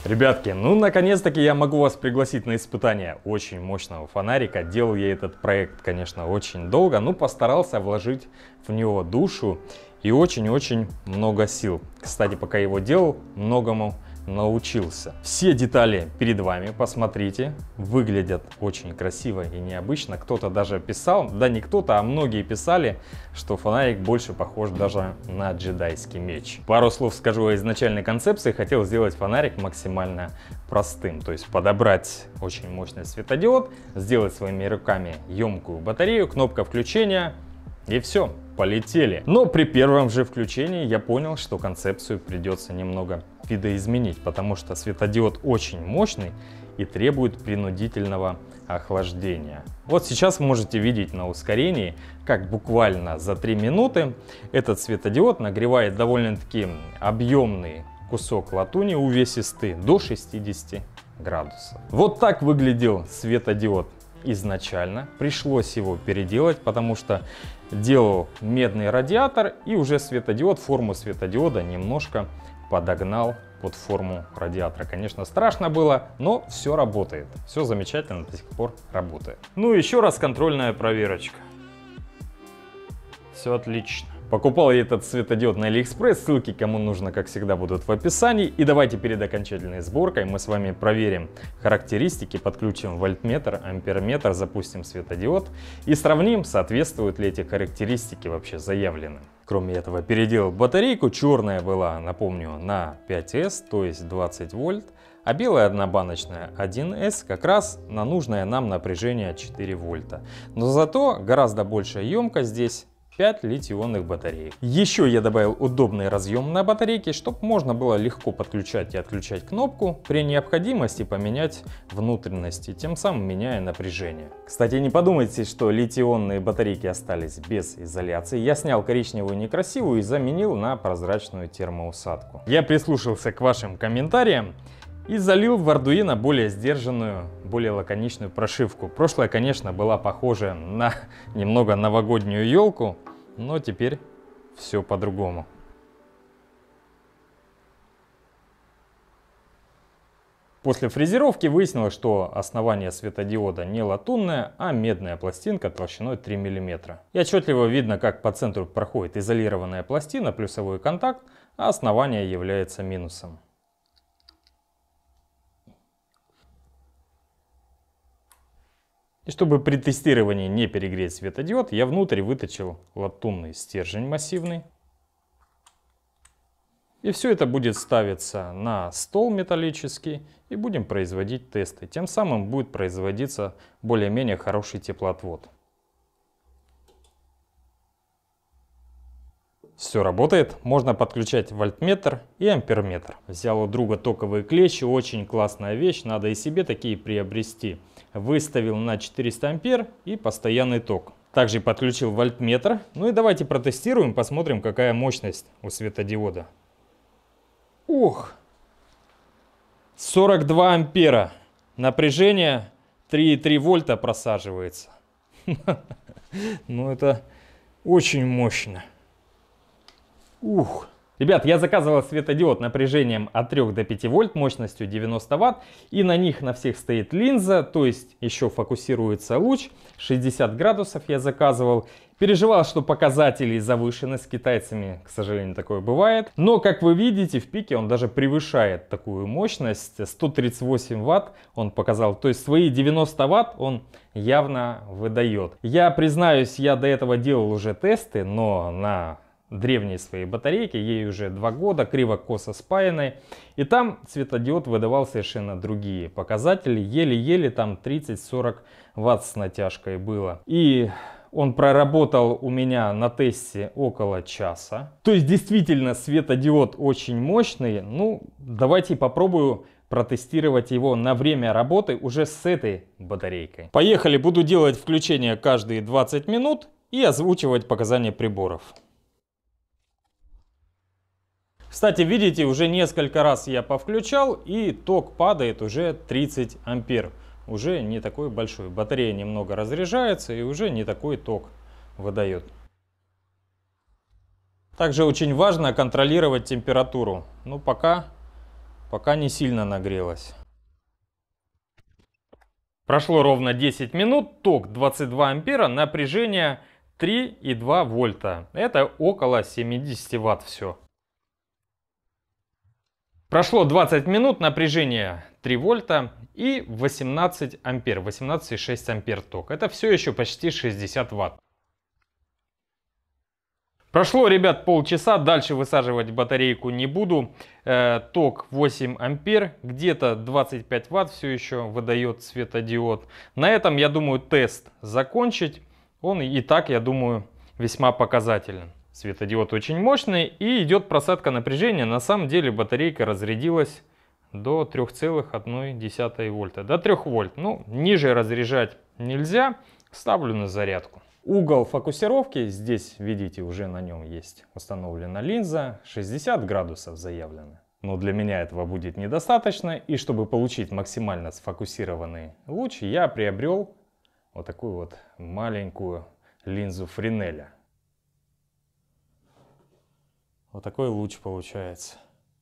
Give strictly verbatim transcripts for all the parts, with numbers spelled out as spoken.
Ребятки, ну наконец-таки я могу вас пригласить на испытание очень мощного фонарика. Делал я этот проект, конечно, очень долго, но постарался вложить в него душу и очень-очень много сил. Кстати, пока его делал, многому научился. Все детали перед вами, посмотрите, выглядят очень красиво и необычно. Кто-то даже писал, да не кто-то, а многие писали, что фонарик больше похож даже на джедайский меч. Пару слов скажу о изначальной концепции. Хотел сделать фонарик максимально простым, то есть подобрать очень мощный светодиод, сделать своими руками емкую батарею, кнопка включения и все. Полетели. Но при первом же включении я понял, что концепцию придется немного видоизменить, потому что светодиод очень мощный и требует принудительного охлаждения. Вот сейчас вы можете видеть на ускорении, как буквально за три минуты этот светодиод нагревает довольно-таки объемный кусок латуни увесистый до шестидесяти градусов. Вот так выглядел светодиод изначально. Пришлось его переделать, потому что делал медный радиатор и уже светодиод, форму светодиода немножко подогнал под форму радиатора. Конечно, страшно было, но все работает. Все замечательно, до сих пор работает. Ну, еще раз контрольная проверочка. Все отлично. Покупал я этот светодиод на Алиэкспресс, ссылки кому нужно, как всегда, будут в описании. И давайте перед окончательной сборкой мы с вами проверим характеристики, подключим вольтметр, амперметр, запустим светодиод и сравним, соответствуют ли эти характеристики вообще заявленным. Кроме этого, переделал батарейку, черная была, напомню, на пять эс, то есть двадцать вольт, а белая однобаночная один эс как раз на нужное нам напряжение четыре вольта. Но зато гораздо большая емкость здесь. пять литий-ионных батареек. Еще я добавил удобный разъем на батарейке, чтобы можно было легко подключать и отключать кнопку, при необходимости поменять внутренности, тем самым меняя напряжение. Кстати, не подумайте, что литий-ионные батарейки остались без изоляции. Я снял коричневую некрасивую и заменил на прозрачную термоусадку. Я прислушался к вашим комментариям и залил в Arduino более сдержанную, более лаконичную прошивку. Прошлая, конечно, была похожа на немного новогоднюю елку, но теперь все по-другому. После фрезеровки выяснилось, что основание светодиода не латунная, а медная пластинка толщиной три миллиметра. И отчетливо видно, как по центру проходит изолированная пластина, плюсовой контакт, а основание является минусом. И чтобы при тестировании не перегреть светодиод, я внутрь вытащил латунный стержень массивный. И все это будет ставиться на стол металлический и будем производить тесты. Тем самым будет производиться более-менее хороший теплоотвод. Все работает, можно подключать вольтметр и амперметр. Взял у друга токовые клещи, очень классная вещь, надо и себе такие приобрести. Выставил на четыреста ампер и постоянный ток. Также подключил вольтметр. Ну и давайте протестируем, посмотрим, какая мощность у светодиода. Ух! сорок два ампера. Напряжение три и три вольта просаживается. Ну это очень мощно. Ух! Ребят, я заказывал светодиод напряжением от трёх до пяти вольт, мощностью девяносто ватт. И на них на всех стоит линза, то есть еще фокусируется луч. шестьдесят градусов я заказывал. Переживал, что показатели завышены, с китайцами, к сожалению, такое бывает. Но, как вы видите, в пике он даже превышает такую мощность. сто тридцать восемь ватт он показал, то есть свои девяносто ватт он явно выдает. Я признаюсь, я до этого делал уже тесты, но на древней своей батарейке, ей уже два года, криво-косо спаянной. И там светодиод выдавал совершенно другие показатели, еле-еле там тридцать-сорок ватт с натяжкой было. И он проработал у меня на тесте около часа. То есть действительно светодиод очень мощный. Ну, давайте попробую протестировать его на время работы уже с этой батарейкой. Поехали, буду делать включение каждые двадцать минут и озвучивать показания приборов. Кстати, видите, уже несколько раз я повключал, и ток падает уже тридцать ампер. Уже не такой большой. Батарея немного разряжается, и уже не такой ток выдает. Также очень важно контролировать температуру. Ну, пока, пока не сильно нагрелась. Прошло ровно десять минут, ток двадцать два ампера, напряжение три и два вольта. Это около семидесяти ватт все. Прошло двадцать минут, напряжение три вольта и восемнадцать ампер, восемнадцать и шесть ампер ток. Это все еще почти шестьдесят ватт. Прошло, ребят, полчаса, дальше высаживать батарейку не буду. Э, ток восемь ампер, где-то двадцать пять ватт все еще выдает светодиод. На этом, я думаю, тест закончить. Он и так, я думаю, весьма показателен. Светодиод очень мощный и идет просадка напряжения. На самом деле батарейка разрядилась до трёх целых одной десятой вольта. До трёх вольт. Ну, ниже разряжать нельзя. Ставлю на зарядку. Угол фокусировки, здесь, видите, уже на нем есть установлена линза. шестьдесят градусов заявлено. Но для меня этого будет недостаточно. И чтобы получить максимально сфокусированный луч, я приобрел вот такую вот маленькую линзу Френеля. Вот такой луч получается.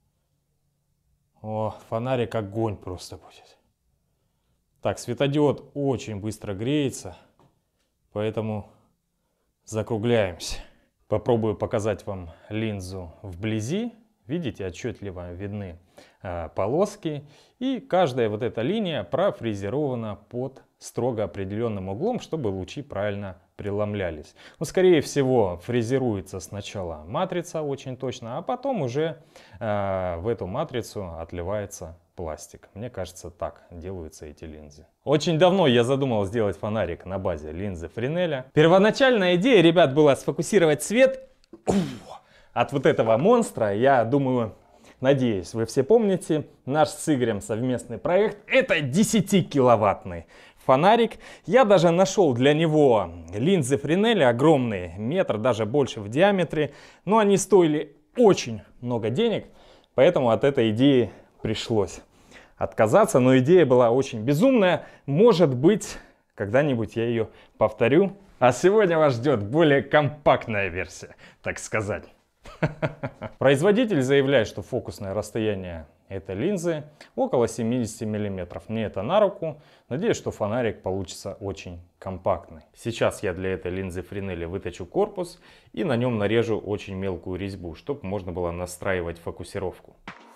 О, фонарик огонь просто будет. Так, светодиод очень быстро греется, поэтому закругляемся. Попробую показать вам линзу вблизи. Видите, отчетливо видны э, полоски. И каждая вот эта линия профрезерована под строго определенным углом, чтобы лучи правильно преломлялись. Но, скорее всего, фрезеруется сначала матрица очень точно, а потом уже э, в эту матрицу отливается пластик. Мне кажется, так делаются эти линзы. Очень давно я задумал сделать фонарик на базе линзы Френеля. Первоначальная идея, ребят, была сфокусировать свет от вот этого монстра. Я думаю, надеюсь, вы все помните, наш с Игорем совместный проект. Это десятикиловаттный фонарик. Я даже нашел для него линзы Френеля огромные, метр, даже больше в диаметре. Но они стоили очень много денег, поэтому от этой идеи пришлось отказаться. Но идея была очень безумная. Может быть, когда-нибудь я ее повторю. А сегодня вас ждет более компактная версия, так сказать. Производитель заявляет, что фокусное расстояние этой линзы около семидесяти миллиметров. Мне это на руку. Надеюсь, что фонарик получится очень компактный. Сейчас я для этой линзы Френеля выточу корпус и на нем нарежу очень мелкую резьбу, чтобы можно было настраивать фокусировку.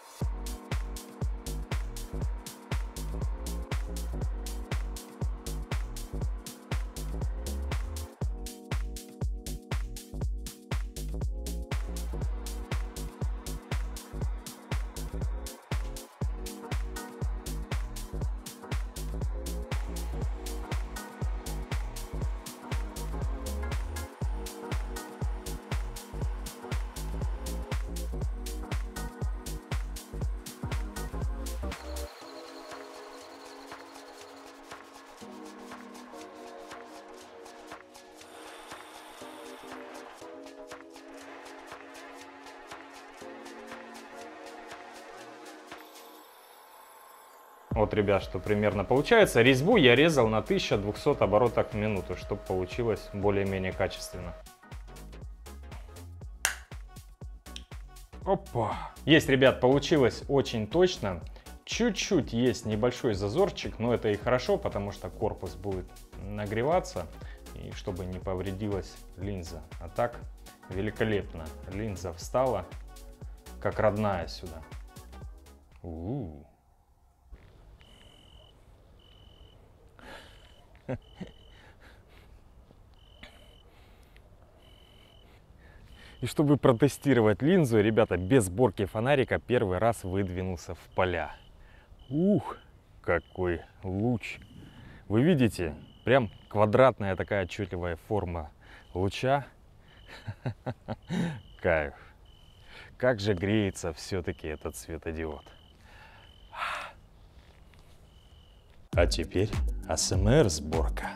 Вот, ребят, что примерно получается. Резьбу я резал на тысячу двести оборотах в минуту, чтобы получилось более-менее качественно. Опа! Есть, ребят, получилось очень точно. Чуть-чуть есть небольшой зазорчик, но это и хорошо, потому что корпус будет нагреваться, и чтобы не повредилась линза. А так, великолепно. Линза встала, как родная сюда. У-у-у. И чтобы протестировать линзу, ребята, без сборки фонарика первый раз выдвинулся в поля. Ух, какой луч! Вы видите, прям квадратная такая отчетливая форма луча. Кайф! Как же греется все-таки этот светодиод. А теперь эй эс эм эр сборка.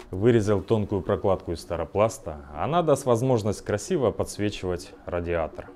Вырезал тонкую прокладку из старопласта. Она даст возможность красиво подсвечивать радиатор.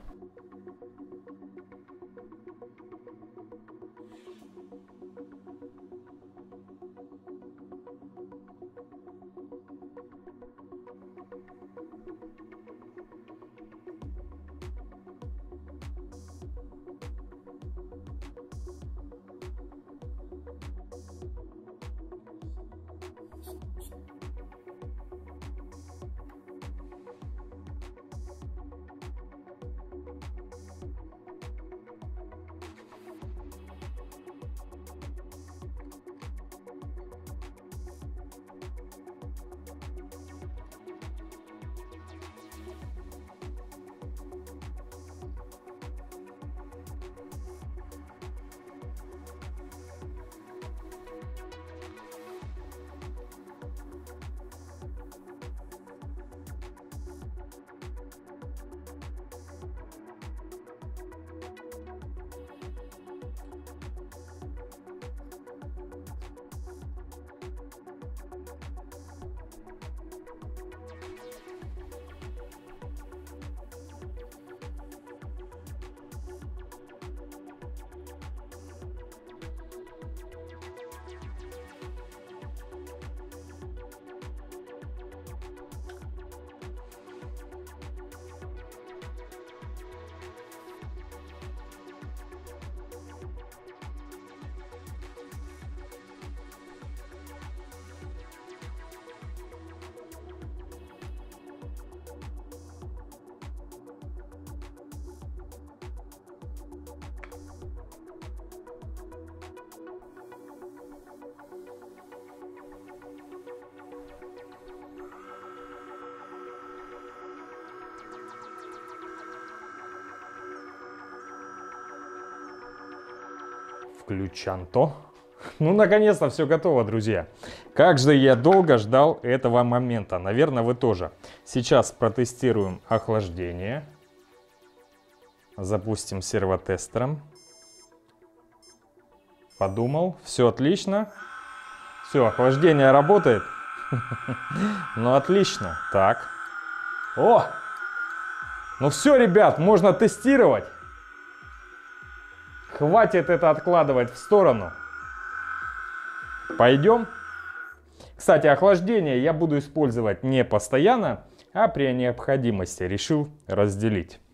Включанто. Ну, наконец-то все готово, друзья. Как же я долго ждал этого момента. Наверное, вы тоже. Сейчас протестируем охлаждение. Запустим сервотестером. Подумал. Все отлично. Все, охлаждение работает. Ну, отлично. Так. О! Ну все, ребят, можно тестировать. Хватит это откладывать в сторону. Пойдем. Кстати, охлаждение я буду использовать не постоянно, а при необходимости решил разделить.